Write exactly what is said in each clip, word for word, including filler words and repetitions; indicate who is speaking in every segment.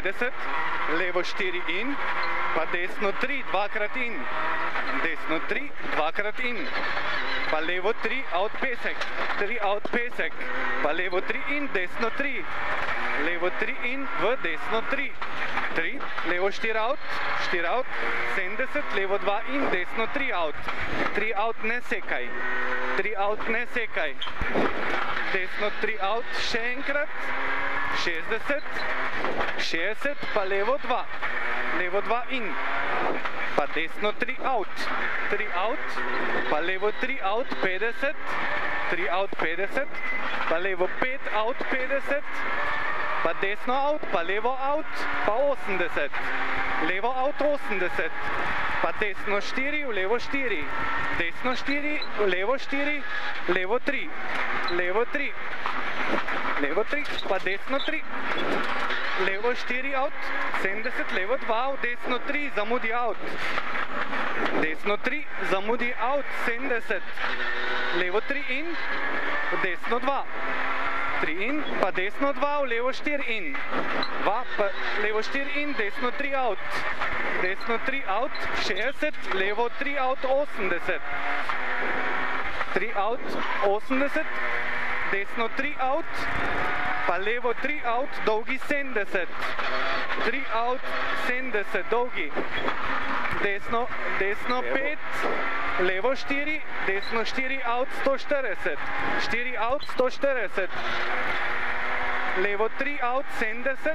Speaker 1: petdeset, levo štiri in, pa desno tri, dvakrat in, desno tri, dvakrat in, pa levo tri, out pesek, tri out pesek, pa levo tri in, desno tri, levo tri in, v desno tri, tri, levo štiri out, štiri out, sedemdeset, levo dva in, desno tri out, tri out ne sekaj, tri out ne sekaj, desno tri out, še enkrat, šestdeset, šestdeset, pa levo dva, levo dva in, pa desno tri out, tri out, pa levo tri out, petdeset, tri out, petdeset, pa levo pet out, petdeset, pa desno out, pa levo out, pa osemdeset, levo out, osemdeset, pa desno štiri, v levo štiri, desno štiri, v levo štiri, levo tri, levo tri, levo tri, pa desno tri, levo štiri out, sedemdeset, levo dva, v desno tri, zamudi out, desno tri, zamudi out, sedemdeset, levo tri in, v desno dva, tri in, pa desno dva, v levo štiri in, dva, pa levo štiri in, desno tri out, desno tri out, šestdeset, levo tri out, osemdeset, tri out, osemdeset, desno tri out, pa levo tri out, dolgi sedemdeset, tri out, sedemdeset, dolgi, desno, desno pet, levo štiri, desno štiri out, sto štirideset, štiri out, sto štirideset, levo tri out, sedemdeset,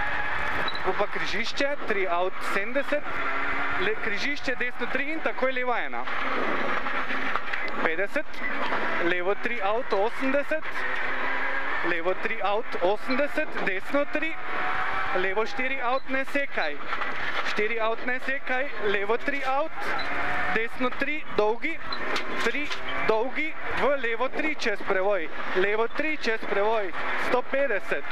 Speaker 1: pa križišče, tri out, sedemdeset, križišče, desno tri in, takoj leva ena, petdeset, levo tri out, osemdeset, levo tri out, osemdeset, desno tri, levo štiri out, ne sekaj, štiri out, ne sekaj, levo tri out, desno tri, dolgi, tri, dolgi, v levo tri čez prevoj, levo tri čez prevoj, sto petdeset,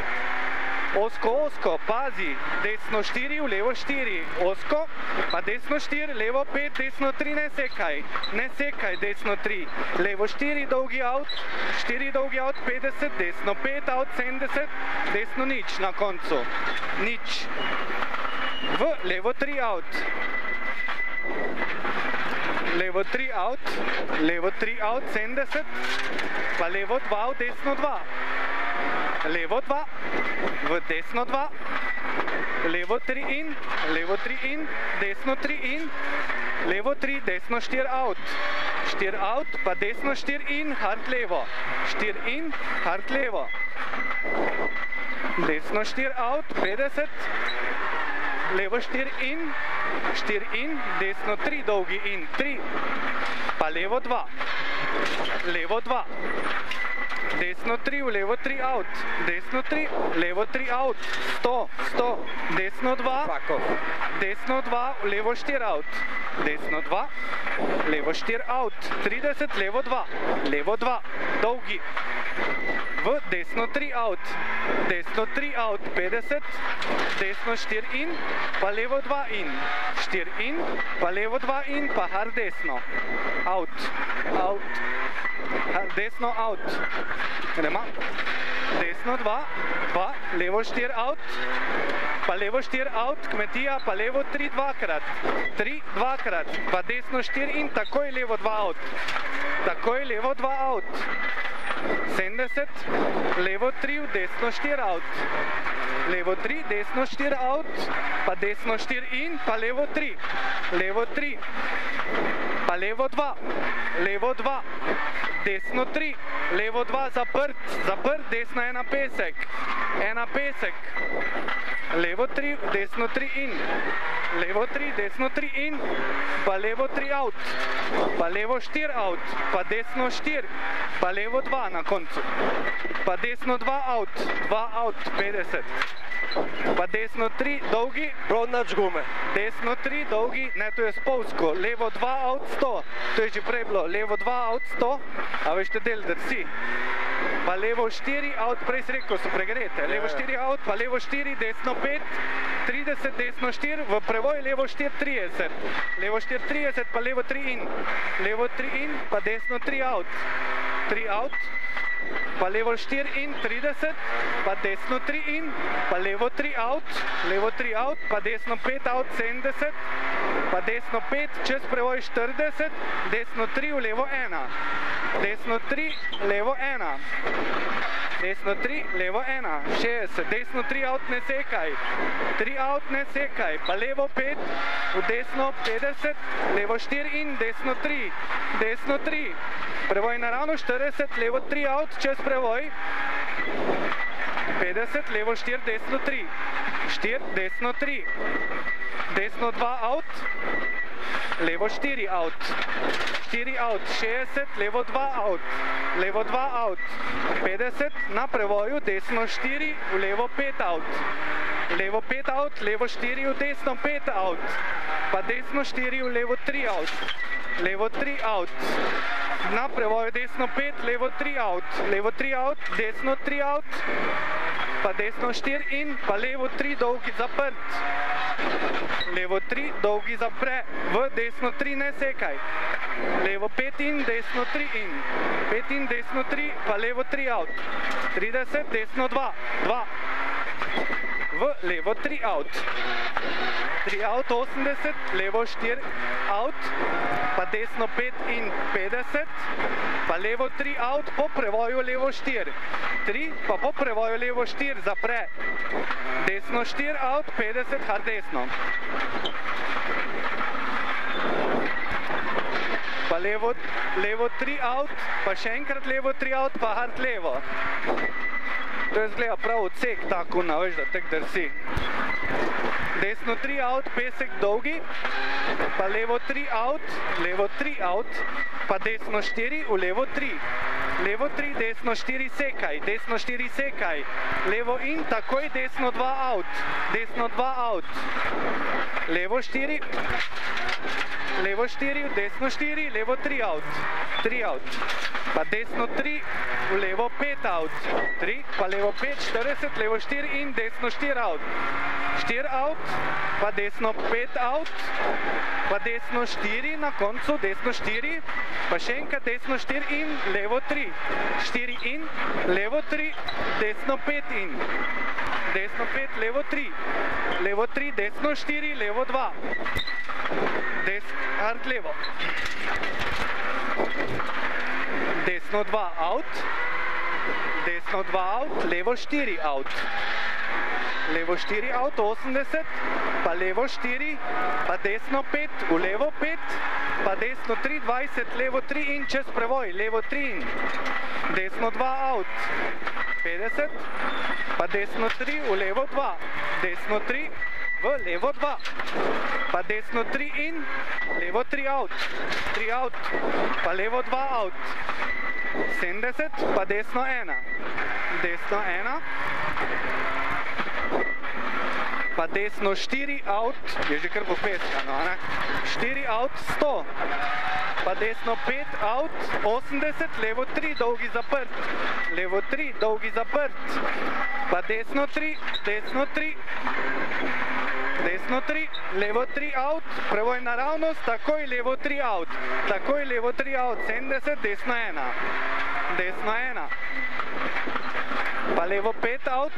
Speaker 1: osko, osko, pazi, desno štiri, v levo štiri, osko, pa desno štiri, levo pet, desno tri, ne sekaj, ne sekaj, desno tri, levo štiri, dolgi out, štiri dolgi out, petdeset, desno pet out, sedemdeset, desno nič na koncu, nič, v levo tri out, levo tri out, levo tri out, sedemdeset, pa levo dva, v desno dva, levo dva, v desno dva, levo tri in, levo tri in, desno tri in, levo tri, desno štiri out, štiri out, pa desno štiri in, hard levo, štiri in, hard levo, desno štiri out, petdeset, levo štiri in, štiri in, desno tri, dolgi in, tri, pa levo dva, levo dva, desno tri, v levo tri out, desno tri, levo tri out, sto, sto, desno dva, desno dva, v levo štiri out, desno dva, levo štiri out, trideset, levo dva, levo dva, dolgi, v desno tri out, desno tri out, petdeset, desno štiri in, pa levo dva in, štiri in, pa levo dva in, pa hard desno, out, out, desno out, gremo, desno dva, dva, levo štiri out, pa levo štiri out, kmetija, pa levo tri dvakrat, tri dvakrat, pa desno štiri in, takoj levo dva out, takoj levo dva out, sedemdeset, levo tri, v desno štiri out, levo tri, desno štiri out, pa desno štiri in, pa levo tri, levo tri, pa levo dva, levo dva, desno tri, levo dva, zaprt, zaprt, desno ena pesek, ena pesek, levo tri, desno tri in, levo tri, desno tri in, pa levo tri out, pa levo štiri out, pa desno štiri, pa levo dva na koncu, pa desno dva out, dva out, petdeset, pa desno tri, dolgi,
Speaker 2: Pronač gume.
Speaker 1: Desno tri, dolgi, ne, to je spolsko, levo dva out, sto, to je že prej bilo, levo dva out, sto, a veš te del, da si. Pa levo štiri, out, prej si rekel, so pregrete, levo štiri out, pa levo štiri, desno pet, trideset, desno štiri, v prevoj levo štiri, trideset, levo štiri, trideset, pa levo tri in, levo tri in, pa desno tri out, tri out, pa levo štiri in trideset, pa desno tri in, pa levo tri out, levo tri out, pa desno pet out sedemdeset, pa desno pet čez prevoj štirideset, desno tri v levo ena, desno tri, levo ena, desno tri, levo ena, šestdeset, desno tri out ne sekaj, tri out ne sekaj, pa levo pet, v desno petdeset, levo štiri in, desno tri, desno tri, prevoj naravno štirideset, levo tri out, čez prevoj, petdeset, levo štiri, desno tri, štiri, desno tri, desno dva out, levo štiri out, štiri out, šestdeset, levo dva out, levo dva out, petdeset, na prevoju, desno štiri, v levo pet out, levo pet out, levo štiri, v desno pet out, pa desno štiri, v levo tri out, levo tri out, na prevoju desno pet, levo tri out, levo tri out, desno tri out, pa desno štiri in, pa levo tri dolgi zaprt, levo tri dolgi zapre, v desno tri ne sekaj, levo pet in, desno tri in, pet in, desno tri, pa levo tri out, trideset, desno dva, dva, v levo tri out, tri out, osemdeset, levo štiri out, pa desno pet in, petdeset, pa levo tri out, po prevoju levo štiri, tri, pa po prevoju levo štiri zapre, desno štiri out, petdeset, hard desno, pa levo, levo tri out, pa še enkrat levo tri out, pa hard levo. To je zgleda prav odsek tako, na veš, da tek drsi. Desno tri out, pesek dolgi, pa levo tri out, levo tri out, pa desno štiri, v levo tri. Levo tri, desno štiri sekaj, desno štiri sekaj, levo in, takoj desno dva out, desno dva out, levo štiri, levo štiri, desno štiri, levo tri out, tri out, pa desno tri, v levo pet out, tri, pa levo pet, štirideset, levo štiri in, desno štiri out, štiri out, pa desno pet out, pa desno štiri na koncu, desno štiri, pa še enkrat desno štiri in, levo tri, štiri in, levo tri, desno pet in, desno pet, levo tri, levo tri, desno štiri, levo dva, hard levo, desno dva out, desno dva out, levo štiri out, levo štiri out, osemdeset, pa levo štiri, pa desno pet, v levo pet, pa desno tri, dvajset, levo tri in, čez prevoj, levo tri in, desno dva out, petdeset, pa desno tri, v levo dva, desno tri, v levo dva, pa desno tri in, levo tri out, tri out, pa levo dva out, sedemdeset, pa desno ena, desno ena, pa desno štiri out, je že kar popeskano, ne? štiri out, sto, pa desno pet out, osemdeset, levo tri, dolgi zaprt, levo tri, dolgi zaprt, pa desno tri, desno tri, desno tri, levo tri out, prevoj naravnost, takoj levo tri out, takoj levo tri out, sedemdeset, desno ena, desno ena, pa levo pet out,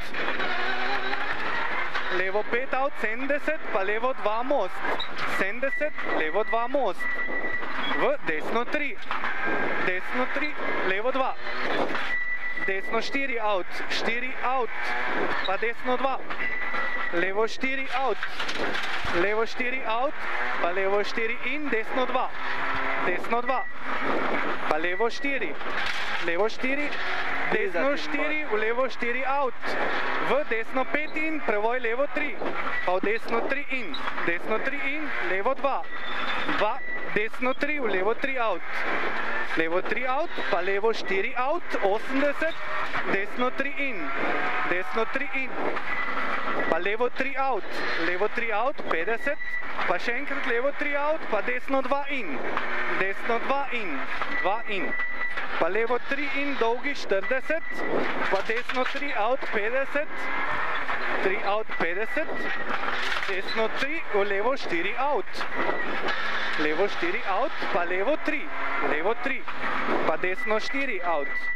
Speaker 1: levo pet out, sedemdeset, pa levo dva most, sedemdeset, levo dva most, v desno tri, desno tri, levo dva, desno štiri out, štiri out, pa desno dva, levo štiri out, levo štiri out, pa levo štiri in, desno dva, desno dva, pa levo štiri, levo štiri, desno štiri, v levo štiri out, v desno pet in, prevoj levo tri, pa v desno tri in, desno tri in, levo dva, dva, desno tri, v levo tri out, levo tri out, pa levo štiri out, osemdeset, desno tri in, desno tri in, pa levo tri out, levo tri out, petdeset, pa še enkrat levo tri out, pa desno dva in, desno dva in, dva in, pa levo tri in, dolgi štirideset, pa desno tri out, petdeset, tri out, petdeset, desno tri, v levo štiri out, levo štiri out, pa levo tri, levo tri, pa desno štiri out,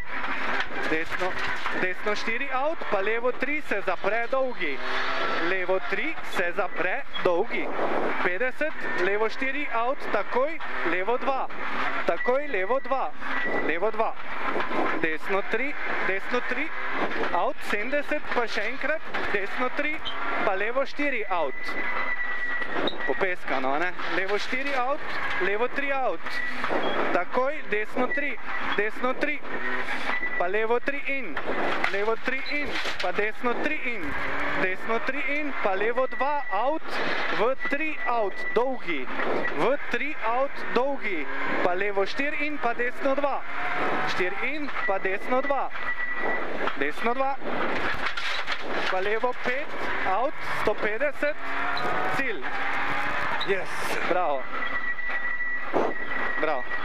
Speaker 1: desno, desno štiri out, pa levo tri se zapre dolgi. Levo tri se zapre dolgi. petdeset, levo štiri out, takoj, levo dva. Takoj, levo dva. Levo dva. Desno tri, desno tri, out, sedemdeset, pa še enkrat, desno tri, pa levo štiri out. Popeskano, ne? Levo štiri out, levo tri out. Takoj, desno tri, desno tri, pa levo tri in. Levo tri in, pa desno tri in. Desno tri in, pa levo dva out, v tri out, dolgi. V tri out, dolgi. Pa levo štiri in, pa desno dva. štiri in, pa desno dva. Desno dva. Pa levo pet, out, sto petdeset, cilj. Yes, bravo. Bravo.